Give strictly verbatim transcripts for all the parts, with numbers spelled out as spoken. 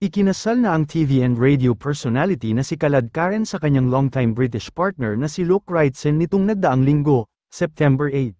Ikinasal na ang T V and radio personality na si Kalad Karen sa kanyang longtime British partner na si Luke Wrightson nitong nagdaang linggo, September eight.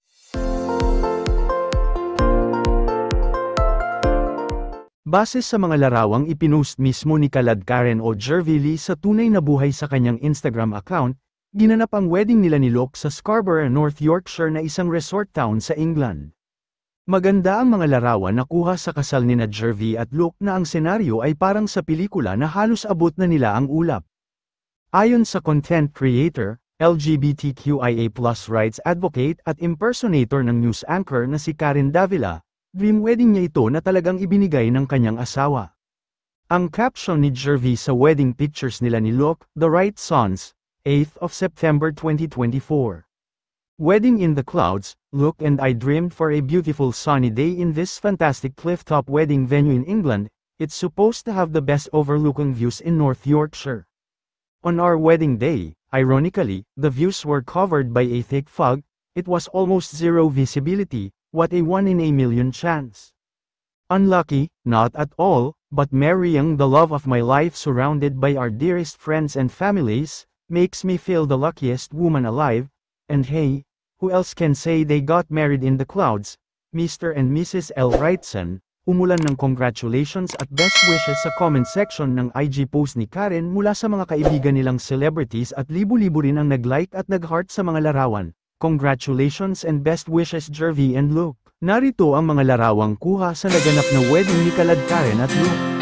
Base sa mga larawang ipinost mismo ni Kalad Karen o Jervie sa tunay na buhay sa kanyang Instagram account, ginanap ang wedding nila ni Luke sa Scarborough, North Yorkshire na isang resort town sa England. Maganda ang mga larawan na kuha sa kasal nina Jervie at Luke na ang senaryo ay parang sa pelikula na halos abot na nila ang ulap. Ayon sa content creator, L G B T Q I A plus rights advocate at impersonator ng news anchor na si Karen Davila, dream wedding niya ito na talagang ibinigay ng kanyang asawa. Ang caption ni Jervie sa wedding pictures nila ni Luke, The Wright Sons, eighth of September twenty twenty-four. Wedding in the clouds, Luke and I dreamed for a beautiful sunny day in this fantastic clifftop wedding venue in England. It's supposed to have the best overlooking views in North Yorkshire. On our wedding day, ironically, the views were covered by a thick fog. It was almost zero visibility. What a one in a million chance. Unlucky, not at all, but marrying the love of my life surrounded by our dearest friends and families, makes me feel the luckiest woman alive. And hey, who else can say they got married in the clouds? Mister and Missus L. Wrightson, umulan ng congratulations at best wishes sa comment section ng I G post ni Karen mula sa mga kaibigan nilang celebrities at libu-libo rin ang nag-like at nag-heart sa mga larawan. Congratulations and best wishes Jervie and Luke. Narito ang mga larawang kuha sa naganap na wedding ni Kalad Karen at Luke.